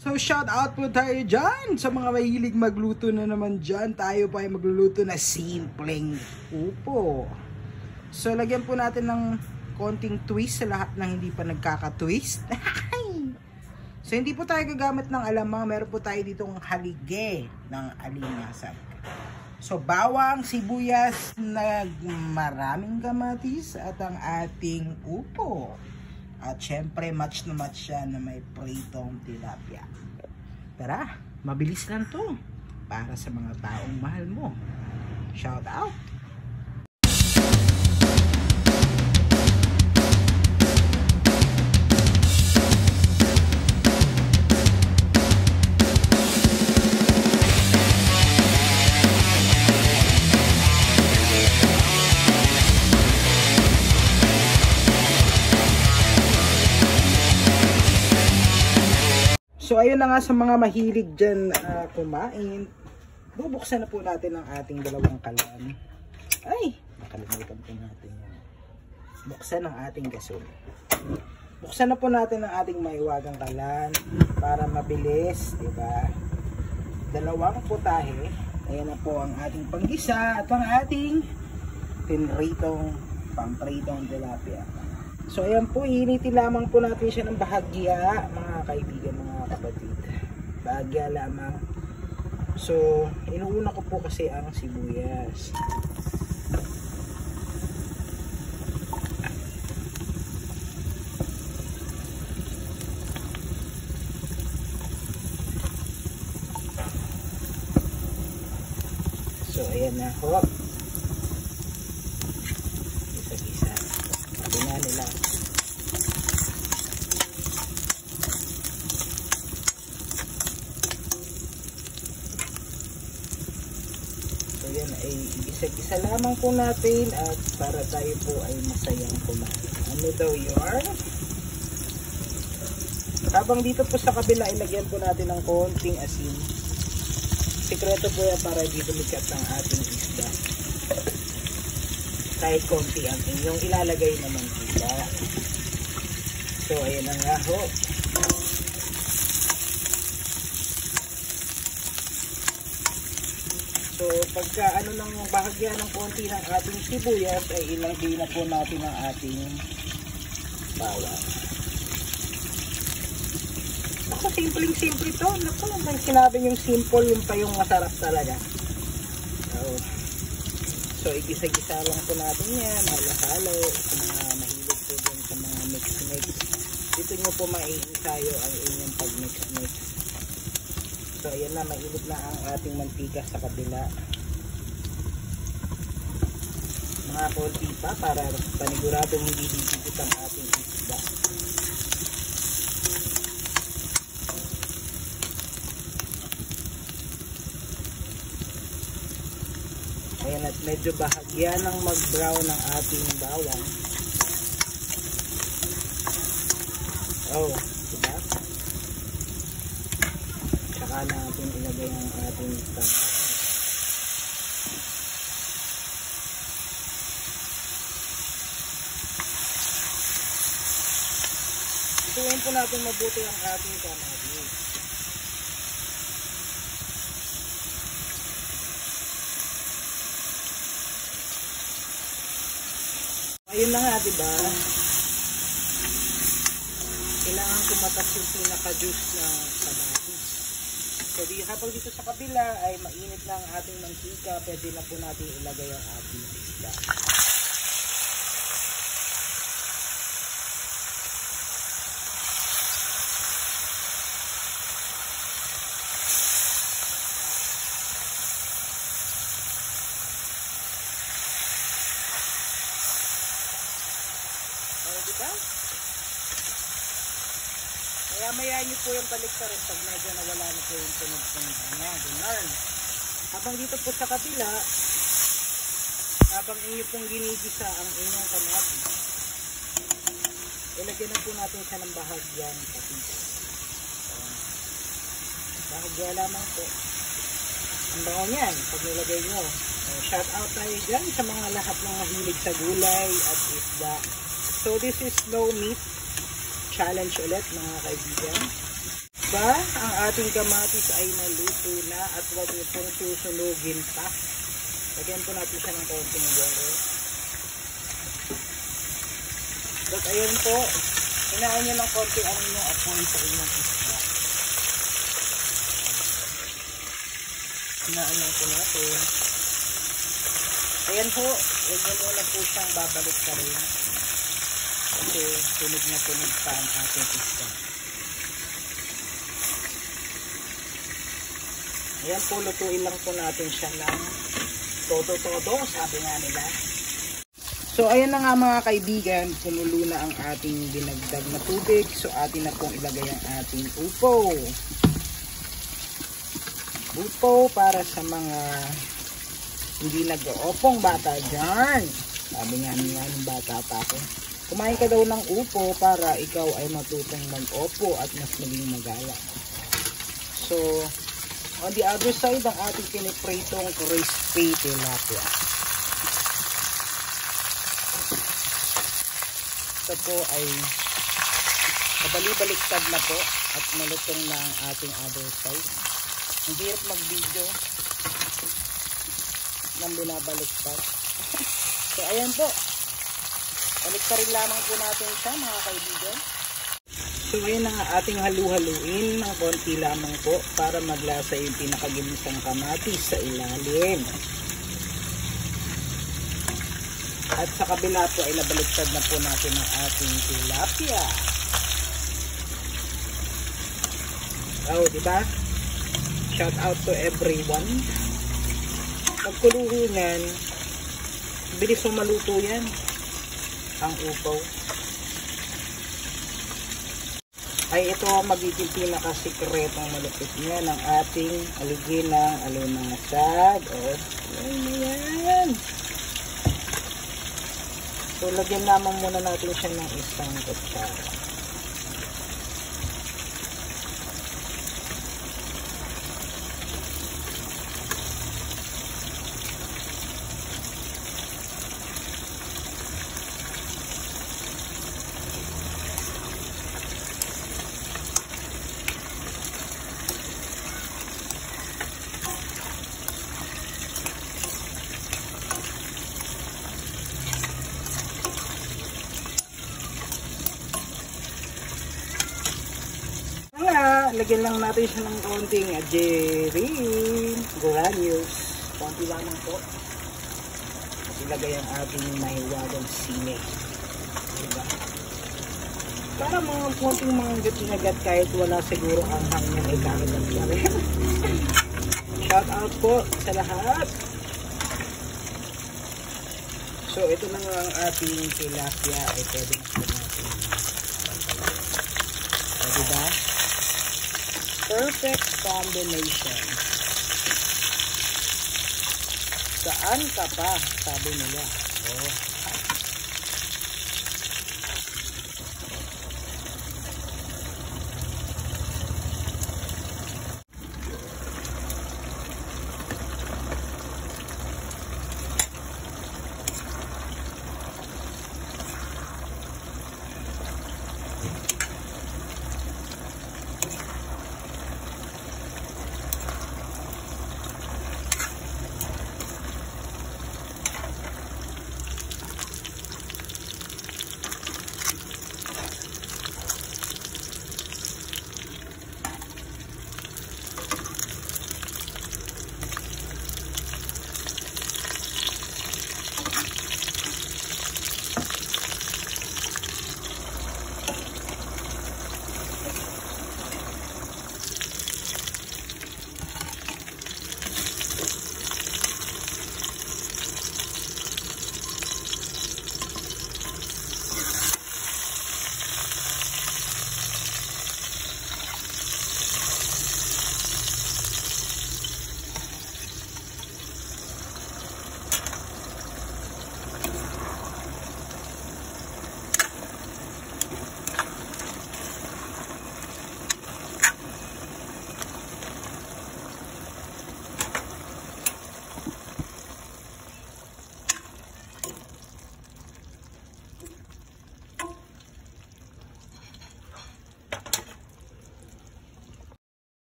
So shout out po tayo dyan sa mga mahilig magluto na naman dyan. Tayo pa ay magluluto na simpleng upo. So lagyan po natin ng konting twist sa lahat ng hindi pa nagkaka-twist. So hindi po tayo gagamit ng alamang, meron po tayo ditong halige ng alimasag. So bawang, sibuyas, maraming kamatis at ang ating upo. At syempre match na match siya na may pritong tilapia. Tara, mabilis lang to para sa mga taong mahal mo. Shout out! So ayun na nga sa mga mahilig dyan kumain. Bubuksan na po natin ang ating dalawang kalan. Ay, nakalimutan po natin yan. Buksan ang ating gasol. Buksan na po natin ang ating maiwagang kalan para mabilis, diba? Dalawang putahe. Ayan na po ang ating panggisa at ang ating pampritong tilapia. So ayan po, initin lamang po natin siya ng bahagya, mga kaibigan, mga kapatid. Bahagya lamang. So, inuuna ko po kasi ang sibuyas. So, ayan na ho. Isa-isa. Tingnan nila. Ayan ay isa-isa lamang po natin at para tayo po ay masayang kumain. Ano daw yun? Habang dito po sa kabila ilagyan po natin ng konting asin. Sikreto po yan para di tumikat ang ating isda. Kahit konti ang inyong ilalagay naman po. So ayan na nga ho. So pagka ano nang bahagya ng konti ng ating sibuyas ay ilagay na po natin ang ating bawang. Ako simple to. Naku, nang sinabi yung simple yung pa yung masarap talaga. So igisa-gisa lang po natin yan. Halo-halo. Sa mga mahilig po dun sa mga mix-mix. Dito nyo po maiinsayo ang inyong pag-mix-mix. So ayan na, mainit na ang ating mantika sa kabila. Mga konti pa para paniguradong hindi didikit ang ating isda. Ayan, at medyo bahagya ng mag-brown ang ating bawang. Oh, diba? Saka natin ilagay ang ating tama. Ituin po natin mabuti ang ating kamatis. Ayun na nga, diba? Kailangan kumatas yung pinaka-juice ng kamatis. So habang dito sa kabila ay mainit na ang ating mantika, pwede na po natin ilagay ang ating isda. Diba? Maya-maya nyo po yung paliktarin pag medyo nawala na po yung tunog-tunog niya. Ganun. Habang dito po sa kabila, habang inyo pong ginigisa ang inyong kamatis, ilagyan na po natin siya ng bahagyang patis. Bahagya lamang po. Ang bango niyan pag nilagay nyo. Shout out tayo dyan sa mga lahat ng mahilig sa gulay at isda. So this is no meat challenge ulit mga kaibigan. Diba? Ang ating kamatis ay naluto na at wag niyo pong susunugin pa. Lagyan po natin siya ng konting yero. At ayun po, hinaan nyo ng konti ang inyong apoy sa inyong isda. Hinaan lang po natin. Ayan po, huwag nyo muna po siyang babalik ka rin. Kasi tunog na tunog pa ang ating isda. Ayan po, lutuin lang po natin siya ng todo-todo, sabi nga nila. So ayan na nga mga kaibigan, kumulo na ang ating dinagdag na tubig. So atin na pong ilagay ang ating upo. Upo para sa mga hindi nag-oopong bata dyan. Sabi nga niya ng bata pa ako, kumain ka daw ng upo para ikaw ay matutong mag-opo at mas maging magala. So on the other side, ang ating pinipritong crispy tilapia. Ito po ay nabali-baliktad na po at malutong na ang ating other side. Ang hirap mag-video nang binabaliktad. So ayan po, baliktarin lamang po natin siya mga kaibigan. So ayan ang ating halu-haluin ng konti lamang po para maglasa yung pinakaginisang kamatis sa ilalim. At sa kabila po ay nabaliktad na po natin ang ating tilapia. Oh, diba? Shout out to everyone. Pagkuluhin yan, bilis mo maluto yan. Ang upaw. Ay ito ang magiging pinakasikretong malupit niya ng ating aliginang alinasag. Oh, yan. So, lagyan naman muna natin siya ng isang kutsara. Lagyan lang natin siya ng konting ajerin, granules, konti lamang po. At ilagay ang ating mahiwagang sili. Diba? Para mga konting mga gat-nagat kahit wala siguro ang hangin ay kakagat pa rin. Shout out po sa lahat. So ito na nga ang ating tilapia ay pwede na natin. O diba? Perfect combination. Saan ka pa? Sabi nila. Oh.